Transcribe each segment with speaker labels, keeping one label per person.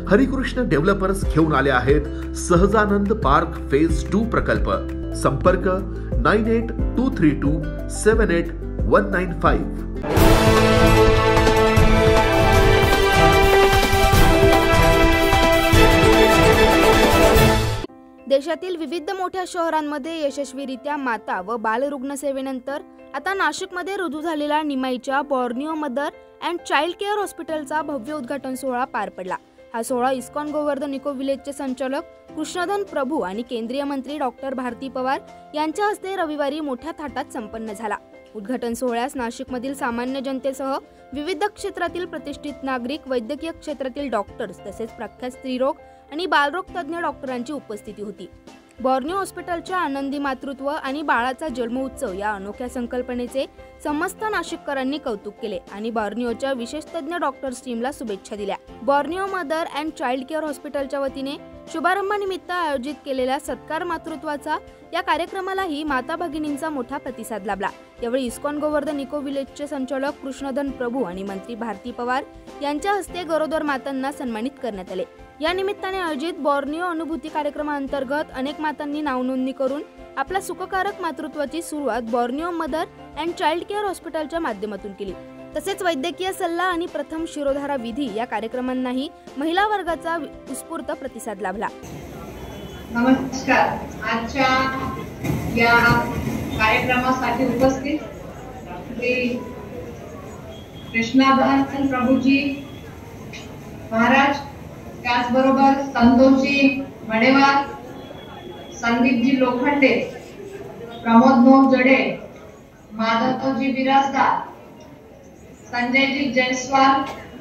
Speaker 1: Harikrishna developers घेऊन आले आहेत सहजानंद पार्क फेज 2 प्रकल्प. संपर्क 9823278195.
Speaker 2: देशातील विविध मोठ्या शहरांमध्ये यशस्वीरित्या माता व बाल रुग्णसेवेनंतर आता नाशिकमध्ये रुजू झालेल्या निमाईच्या Borneo mother and child care हॉस्पिटलचा भव्य उद्घाटन सोहळा पार पडला. हा सोहळा इस्कॉन गोवर्धन इको विलेजचे संचालक कृष्णधन प्रभू आणि केंद्रीय मंत्री डॉक्टर भारती पवार यांच्या हस्ते रविवारी मोठ्या थाटात संपन्न झाला. उद्घाटन सोहळ्यास नाशिकमधील सामान्य जनतेसह विविध क्षेत्रातील प्रतिष्ठित नागरिक, वैद्यकीय क्षेत्रातील डॉक्टर्स तसेच प्रख्यात स्त्रीरोग आणि बालरोग तज्ज्ञ डॉक्टरांची उपस्थिती होती. बॉर्निओ हॉस्पिटलच्या आनंदी मातृत्व आणि बाळाचा जन्म उत्सव या अनोख्या संकल्पनेचे समस्त नाशिककरांनी कौतुक केले आणि बॉर्निओच्या विशेष तज्ज्ञ डॉक्टर्स टीमला शुभेच्छा दिल्या. Borneo mother and child care हॉस्पिटलच्या वतीने शुभारंभानिमित्त आयोजित केलेल्या सत्कार मातृत्वाचा या कार्यक्रमालाही माता भगिनींचा मोठा प्रतिसाद लाभला. यावेळी इस्कॉन गोवर्धन इको विलेजचे संचालक कृष्णधन प्रभू आणि मंत्री भारती पवार यांच्या हस्ते गरोदर मातांना सन्मानित करण्यात आले. या निमित्ताने आयोजित बॉर्निओ अनुभूती कार्यक्रमाअंतर्गत अनेक मातांनी नावनोंदणी करून आपल्या सुखकारक मातृत्वाची सुरुवात Borneo mother and child care हॉस्पिटलच्या माध्यमातून केली. तसेच वैद्यकीय सल्ला आणि प्रथम शिरोधारा विधी या कार्यक्रमांनाही महिला वर्गाचा उत्स्फूर्त प्रतिसाद लाभला.
Speaker 3: नमस्कार. आजच्या या कार्यक्रमासाठी उपस्थित श्री कृष्णाधन प्रभूजी महाराज, त्याचबरोबर संतोषजी मडेवार, संदीपजी लोखंडे, प्रमोद भाऊ जडे, माधवजी बिराजदार, संजयजी जयस्वाल,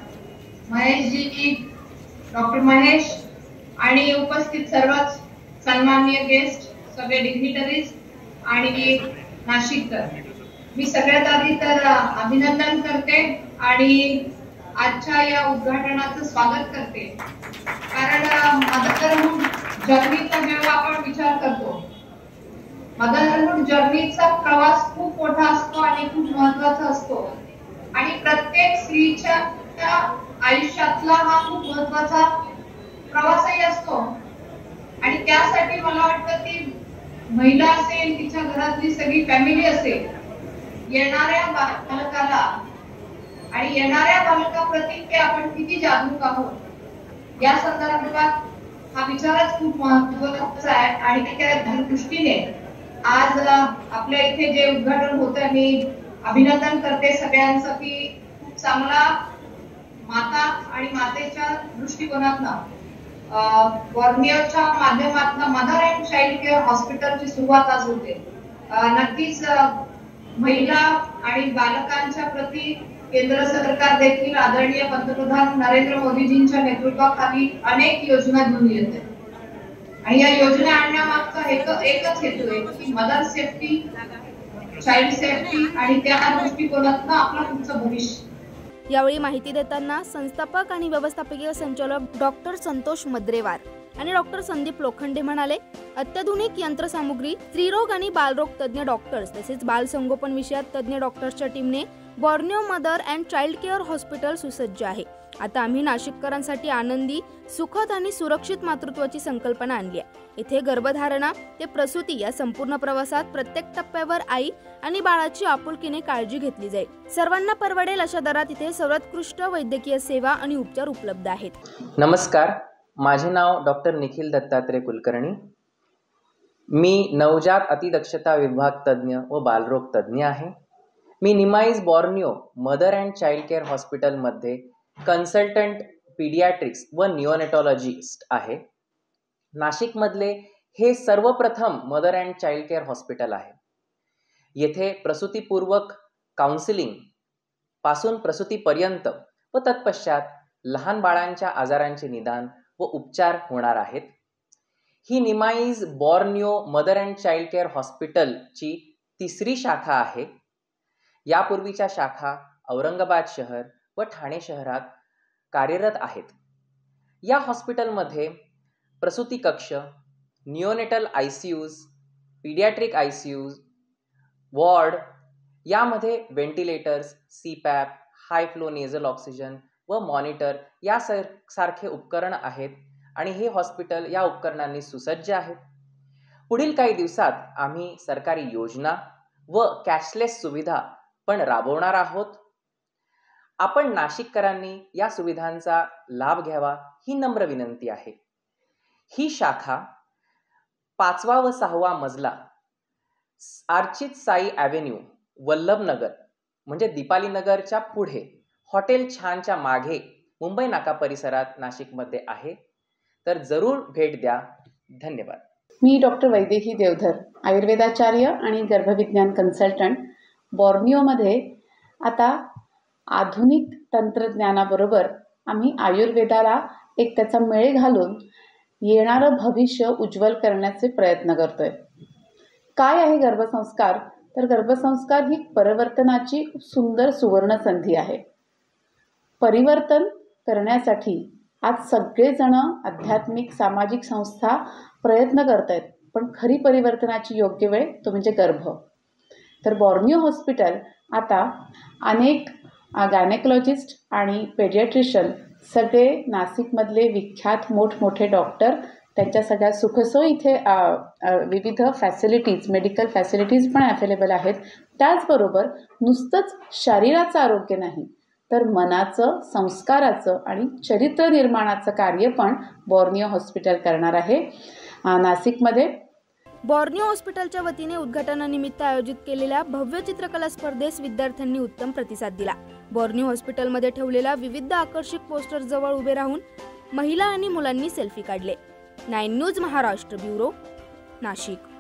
Speaker 3: महेशजी, डॉक्टर महेश आणि उपस्थित सर्वच सन्माननीय गेस्ट, सगळे डिग्निटरीज आणि नाशिककर, मी सगळ्यात आधी तर अभिनंदन करते आणि आजच्या या उद्घाटनाचं स्वागत करते. कारण मदरहुड जर्नीचा जेव्हा आपण विचार करतो, मदरहुड जर्नीचा प्रवास खूप मोठा असतो आणि खूप महत्वाचा असतो आणि प्रत्येक स्त्रीच्या आयुष्यातला हा खूप महत्वाचा प्रवासही असतो. आणि त्यासाठी मला वाटतं ती महिला असेल, तिच्या घरातली सगळी फॅमिली असेल, येणाऱ्या बालकाला आणि येणाऱ्या बालकाप्रती ते आपण किती जागरूक आहोत या संदर्भात हा विचारच खूप महत्त्वाचा आहे. आणि त्या दृष्टीने आज आपल्या इथे जे उद्घाटन होतं, मी अभिनंदन करते सगळ्यांचं की खूप चांगला माता आणि मातेच्या दृष्टिकोनातनं बॉर्निओच्या माध्यमातून मदर अँड चाइल्ड केअर हॉस्पिटलची सुरुवात आज होते. नक्कीच महिला आणि बालकांच्या प्रती केंद्र सरकार देखील आदरणीय पंतप्रधान नरेंद्र मोदीजींच्या नेतृत्वाखाली अनेक योजना घेऊन येते आणि या योजना आणण्यामागचा एकच हेतू आहे की मदर सेफ्टी, चाइल्ड सेफ्टी आणि त्या दृष्टिकोनातून आपलं पुढचं भविष्य.
Speaker 2: यावेळी माहिती देताना संस्थापक आणि व्यवस्थापकीय संचालक डॉक्टर संतोष मद्रेवार आणि डॉक्टर संदीप लोखंडे म्हणाले, अत्याधुनिक यंत्रसामुग्री, स्त्रीरोग आणि बालरोग तज्ज्ञ डॉक्टर्स तसेच बाल संगोपन विषयात तज्ज्ञ डॉक्टर्सच्या टीमने Borneo mother and child care hospital सुसज्ज आहे. आता आम्ही नाशिककरांसाठी आनंदी, सुखद आणि सुरक्षित मातृत्वाची संकल्पना आणली आहे. इथे गर्भधारणा ते प्रसूती या संपूर्ण प्रवासात प्रत्येक टप्प्यावर आई आणि बाळाची आपुलकीने काळजी घेतली जाईल. सर्वांना परवडेल अशा दरात इथे सर्वोत्कृष्ट वैद्यकीय सेवा आणि उपचार उपलब्ध आहेत.
Speaker 4: नमस्कार, माझे नाव डॉक्टर निखिल दत्तात्रय कुलकर्णी. मी नवजात अतिदक्षता विभाग तज्ज्ञ व बालरोग तज्ज्ञ आहे. मी Nimai's Borneo mother and child care हॉस्पिटलमध्ये कन्सल्टंट पीडियाट्रिक्स व निओनेटॉलॉजिस्ट आहे. नाशिकमधले हे सर्वप्रथम mother and child care hospital आहे. येथे प्रसूतीपूर्वक काउन्सिलिंग पासून प्रसूतीपर्यंत व तत्पश्चात लहान बाळांच्या आजारांचे निदान व उपचार होणार आहेत. ही Nimai's Borneo mother and child care हॉस्पिटलची तिसरी शाखा आहे. यापूर्वीच्या शाखा औरंगाबाद शहर व ठाणे शहरात कार्यरत आहेत. या हॉस्पिटलमध्ये प्रसूती कक्ष, neonatal ICUs, paediatric ICUs, ward, यामध्ये ventilators, CPAP, high flow nasal oxygen, व मॉनिटर या सारखे उपकरण आहेत आणि हे हॉस्पिटल या उपकरणांनी सुसज्ज आहे. पुढील काही दिवसात आम्ही सरकारी योजना व कॅशलेस सुविधा पण राबवणार आहोत. आपण नाशिककरांनी या सुविधांचा लाभ घ्यावा ही नम्र विनंती आहे. ही शाखा 5वा व 6वा मजला, अर्चित साई ॲव्हेन्यू, वल्लभनगर म्हणजे दीपाली नगरच्या पुढे हॉटेल छानच्या मागे मुंबई नाका परिसरात नाशिकमध्ये आहे. तर जरूर भेट द्या. धन्यवाद.
Speaker 5: मी डॉक्टर वैदेही देवधर, आयुर्वेदाचार्य आणि गर्भविज्ञान कन्सल्टंट. बॉर्निओमध्ये आता आधुनिक तंत्रज्ञानाबरोबर आम्ही आयुर्वेदाला एक त्याचा मेळ घालून येणारं भविष्य उज्ज्वल करण्याचे प्रयत्न करतोय. काय आहे गर्भसंस्कार? तर गर्भसंस्कार ही परिवर्तनाची सुंदर सुवर्ण संधी आहे. परिवर्तन करण्यासाठी आज सगळेजण आध्यात्मिक सामाजिक संस्था प्रयत्न करत आहेत, पण खरी परिवर्तनाची योग्य वेळ तो म्हणजे गर्भ. तर बॉर्निओ हॉस्पिटल आता अनेक गायनेकोलॉजिस्ट आणि पेडियाट्रिशियन, सगळे नाशिकमधले विख्यात मोठमोठे डॉक्टर, त्यांच्या सगळ्या सुखसोयी इथे विविध फॅसिलिटीज, मेडिकल फॅसिलिटीज पण अवेलेबल आहेत. त्याचबरोबर नुसतंच शरीराचं आरोग्य नाही तर मनाचं, संस्काराचं आणि चरित्र निर्माणाचं कार्य पण बॉर्निओ हॉस्पिटल करणार आहे नाशिकमध्ये.
Speaker 2: बॉर्निओ हॉस्पिटलच्या वतीने उद्घाटनानिमित्त आयोजित केलेल्या भव्य चित्रकला स्पर्धेस विद्यार्थ्यांनी उत्तम प्रतिसाद दिला. बॉर्निओ हॉस्पिटलमध्ये ठेवलेल्या विविध आकर्षक पोस्टर जवळ उभे राहून महिला आणि मुलांनी सेल्फी काढले. 9 न्यूज महाराष्ट्र ब्युरो, नाशिक.